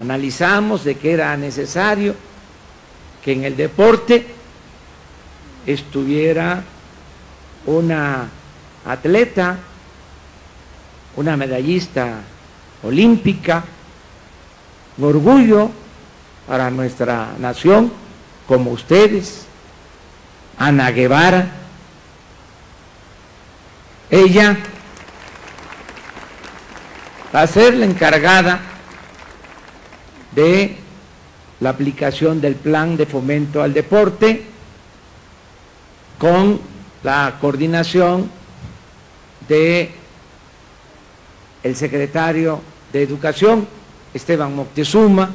analizamos de que era necesario que en el deporte estuviera una atleta, una medallista olímpica, un orgullo para nuestra nación, como ustedes, Ana Guevara. Ella va a ser la encargada de la aplicación del plan de fomento al deporte con la coordinación de el secretario de Educación, Esteban Moctezuma,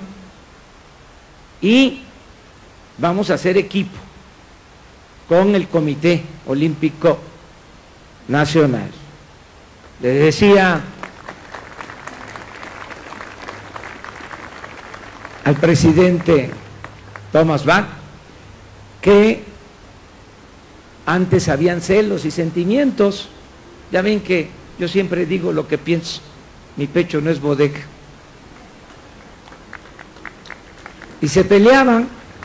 y vamos a hacer equipo con el Comité Olímpico Nacional. Les decía al presidente Thomas Bach que antes habían celos y sentimientos. Ya ven que yo siempre digo lo que pienso, mi pecho no es bodega. Y se peleaban.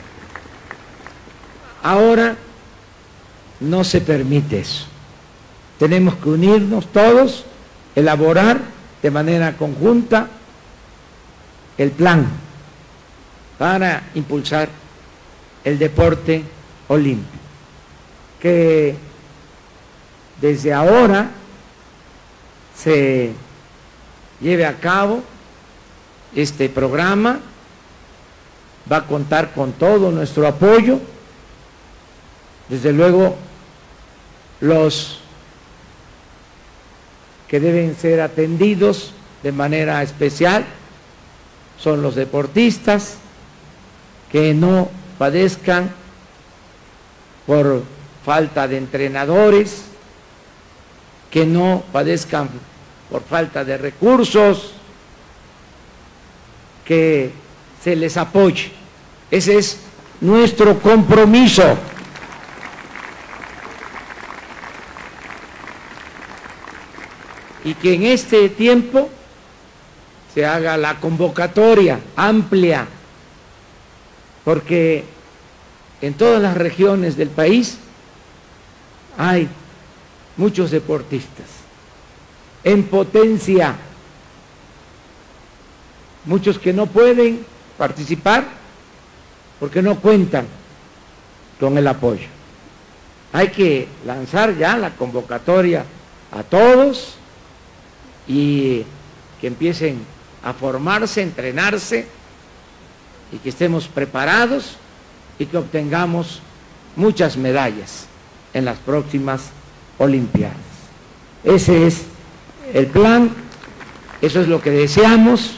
Ahora no se permite eso. Tenemos que unirnos todos, elaborar de manera conjunta el plan para impulsar el deporte olímpico, que desde ahora se lleve a cabo este programa. Va a contar con todo nuestro apoyo. Desde luego, los que deben ser atendidos de manera especial son los deportistas, que no padezcan por falta de entrenadores, que no padezcan por falta de recursos, que se les apoye. Ese es nuestro compromiso. Y que en este tiempo se haga la convocatoria amplia, porque en todas las regiones del país hay muchos deportistas en potencia, muchos que no pueden participar porque no cuentan con el apoyo. Hay que lanzar ya la convocatoria a todos y que empiecen a formarse, entrenarse, y que estemos preparados y que obtengamos muchas medallas en las próximas Olimpiadas. Ese es el plan, eso es lo que deseamos.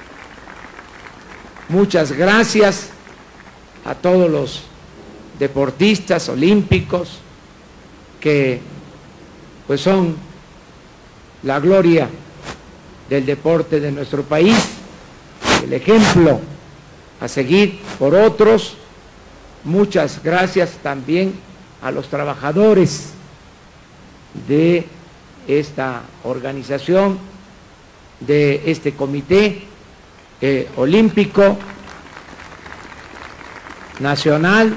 Muchas gracias a todos los deportistas olímpicos que pues son la gloria del deporte de nuestro país, el ejemplo a seguir por otros. Muchas gracias también a los trabajadores de esta organización, de este comité olímpico nacional,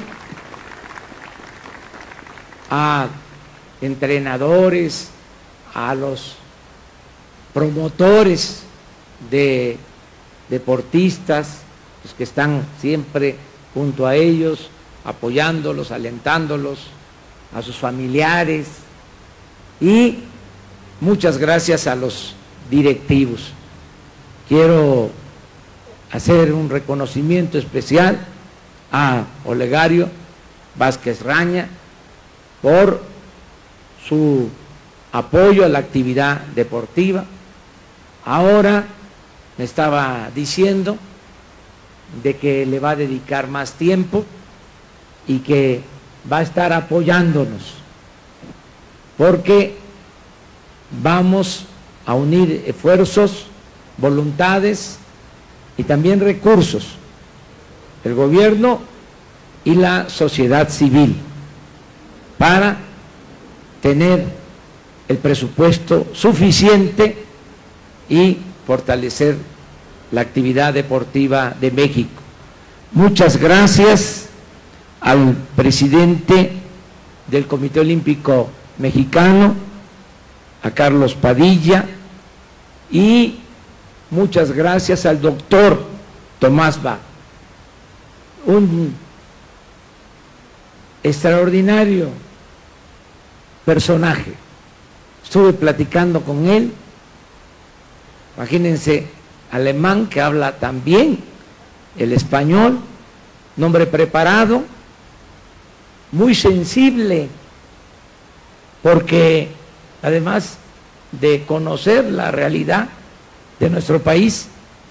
a entrenadores, a los promotores de deportistas, los que están siempre junto a ellos, apoyándolos, alentándolos, a sus familiares, y muchas gracias a los directivos. Quiero hacer un reconocimiento especial a Olegario Vázquez Raña por su apoyo a la actividad deportiva. Ahora me estaba diciendo de que le va a dedicar más tiempo y que va a estar apoyándonos, porque vamos a unir esfuerzos, voluntades y también recursos, el gobierno y la sociedad civil, para tener el presupuesto suficiente y fortalecer la actividad deportiva de México. Muchas gracias al presidente del Comité Olímpico Mexicano, a Carlos Padilla, y muchas gracias al doctor Tomás Bach, un extraordinario personaje. Estuve platicando con él, imagínense, alemán que habla también el español, un hombre preparado, muy sensible, porque además de conocer la realidad de nuestro país,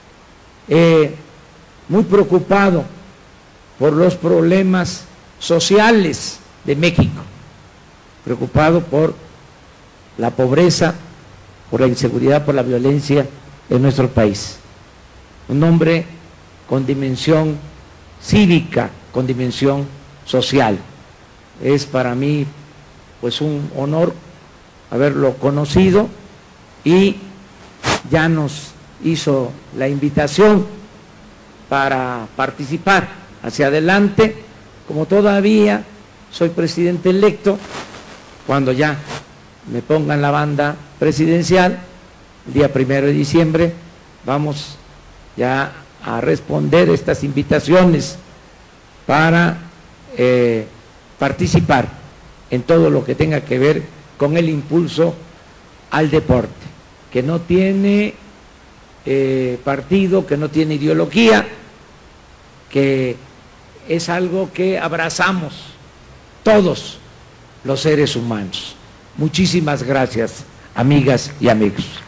muy preocupado por los problemas sociales de México, preocupado por la pobreza, por la inseguridad, por la violencia en nuestro país. Un hombre con dimensión cívica, con dimensión social. Es para mí pues un honor haberlo conocido, y ya nos hizo la invitación para participar hacia adelante. Como todavía soy presidente electo, cuando ya me pongan la banda presidencial, el día 1 de diciembre, vamos ya a responder estas invitaciones para participar en todo lo que tenga que ver con el impulso al deporte, que no tiene partido, que no tiene ideología, que es algo que abrazamos todos los seres humanos. Muchísimas gracias, amigas y amigos.